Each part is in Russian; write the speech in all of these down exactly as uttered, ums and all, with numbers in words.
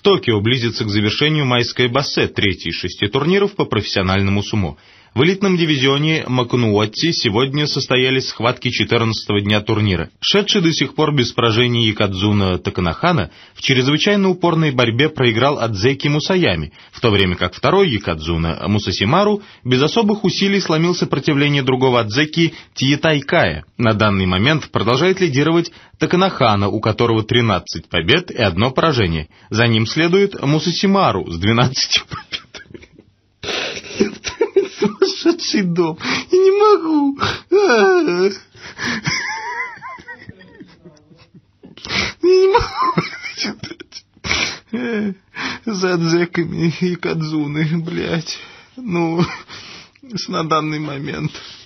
Токио близится к завершению майское бассе, третий из шести турниров по профессиональному сумо. В элитном дивизионе Макунуотти сегодня состоялись схватки четырнадцатого дня турнира. Шедший до сих пор без поражений Якадзуна Таканахана в чрезвычайно упорной борьбе проиграл Адзеки Мусаями, в то время как второй Якадзуна Мусасимару без особых усилий сломил сопротивление другого Адзеки Тиетайкая. На данный момент продолжает лидировать Таканахана, у которого тринадцать побед и одно поражение. За ним следует Мусасимару с двенадцатью победами. Сумасшедший дом. Я не могу. Я не могу. За Адзеками и Кадзуны, блядь. Ну, на данный момент.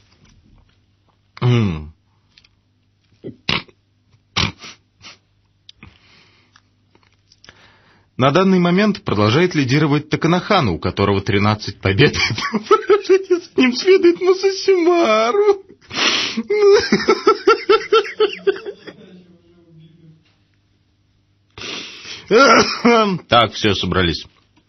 На данный момент продолжает лидировать Таканахана, у которого тринадцать побед. За ним следует Мусасимару. Так, все, собрались.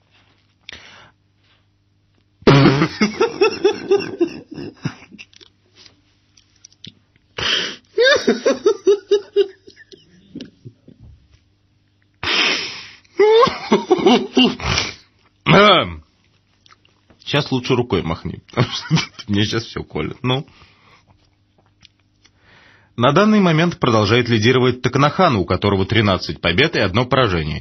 Сейчас лучше рукой махни, потому что мне сейчас все колет. Ну. На данный момент продолжает лидировать Таканахана, у которого тринадцать побед и одно поражение.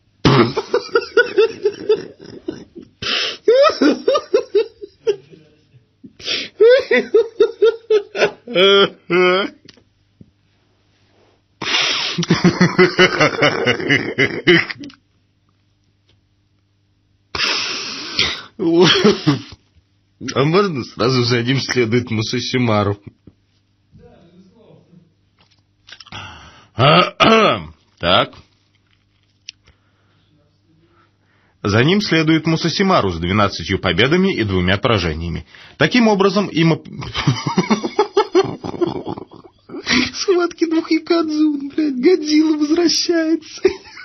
А можно сразу за ним следует Мусасимару? Так. За ним следует Мусасимару с двенадцатью победами и двумя поражениями. Таким образом, им... Схватки двух Якадзун, блядь, Годзилла возвращается.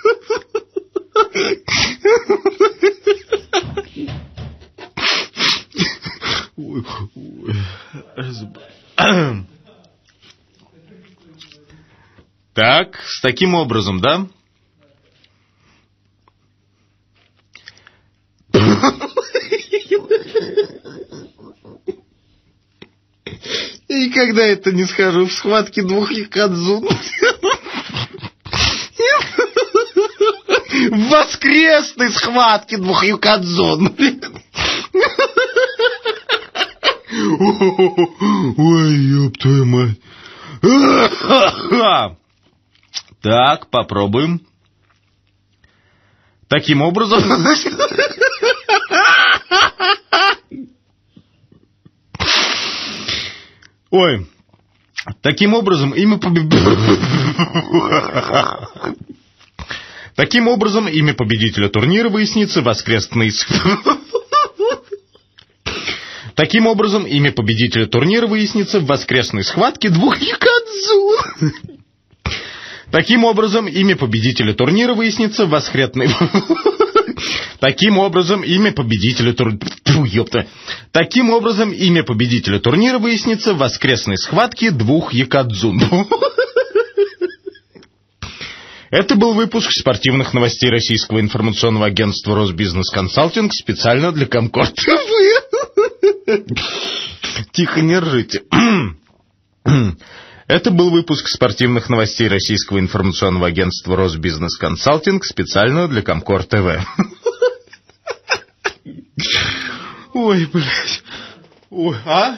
Ой, ой. Так, с таким образом, да? Я никогда это не схожу в схватке двух Якадзун. В воскресной схватке двух Якадзун. Ой, ёб твою мать. Так, попробуем. Таким образом... Ой, таким образом имя победителя... Таким образом имя победителя турнира выяснится в воскресной... Таким образом имя победителя турнира выяснится в воскресной схватке двух Якадзун. Таким образом имя победителя турнира выяснится в воскресной... Таким образом, имя победителя турнира... ёпта. Таким образом, имя победителя турнира выяснится в воскресной схватке двух Якадзун. Это был выпуск спортивных новостей российского информационного агентства «Росбизнес Консалтинг» специально для Комкор ТВ. Тихо, не ржите. Это был выпуск спортивных новостей российского информационного агентства «Росбизнес Консалтинг» специально для Комкор ТВ. Ой, блядь. Ой, а?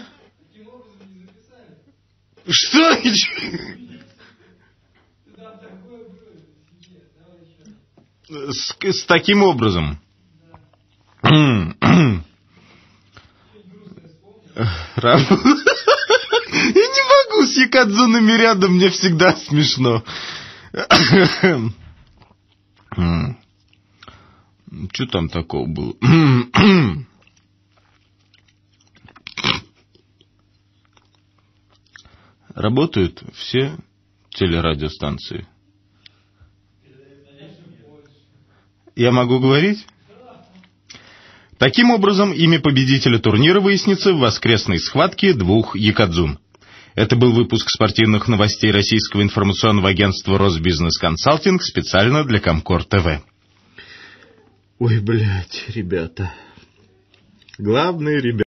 Что? С, с таким образом. Я не могу, с Якадзунами рядом мне всегда смешно. Что там такого было? Работают все телерадиостанции. Я могу говорить? Таким образом, имя победителя турнира выяснится в воскресной схватке двух якадзун. Это был выпуск спортивных новостей российского информационного агентства «Росбизнес Консалтинг» специально для Комкор ТВ. Ой, блядь, ребята. Главные ребята.